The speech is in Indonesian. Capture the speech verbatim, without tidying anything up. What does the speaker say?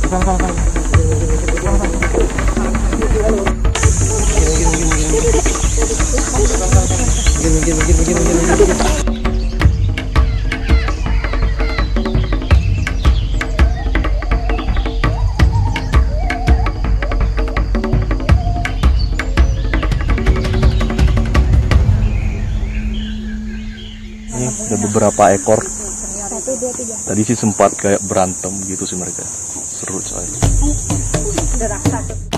Ada beberapa ekor. Tadi sih sempat kayak berantem gitu sih mereka. Seru soalnya.